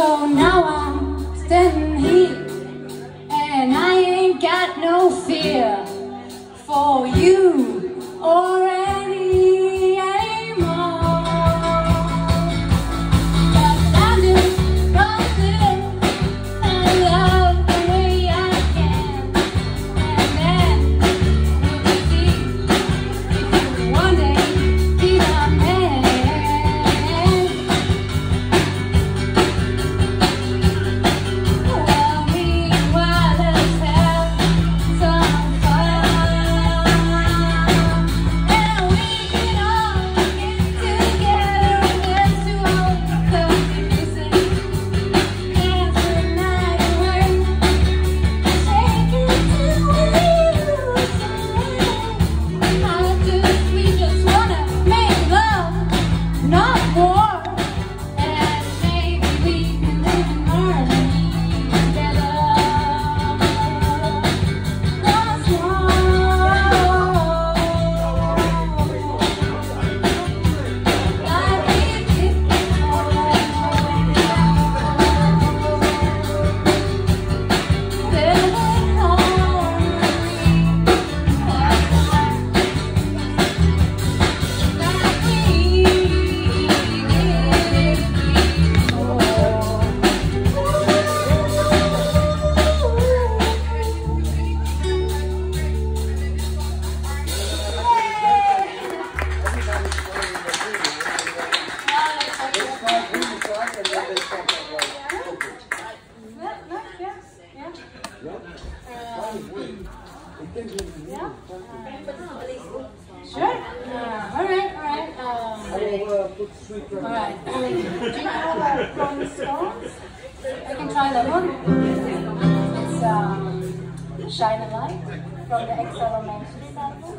So now I'm standing here, and I ain't got no fear for you or any anymore. 'Cause I'm just gonna live and love the way I can, and then we'll see if you one day be the man. Well, meanwhile, let's have some fun, and we can all get together and to all the music, dance the night away, shake it till we lose we just wanna make love, not war, and maybe we can live in harmony together. Once more, like we did before. Living Sure. All right. Alright. Do you know from Stones? I can try that one. It's Shine a Light from the Excellent album.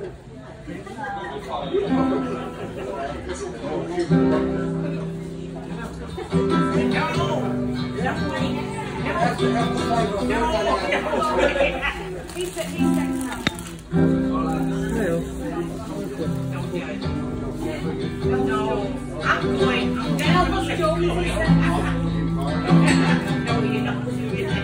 No, I'm going.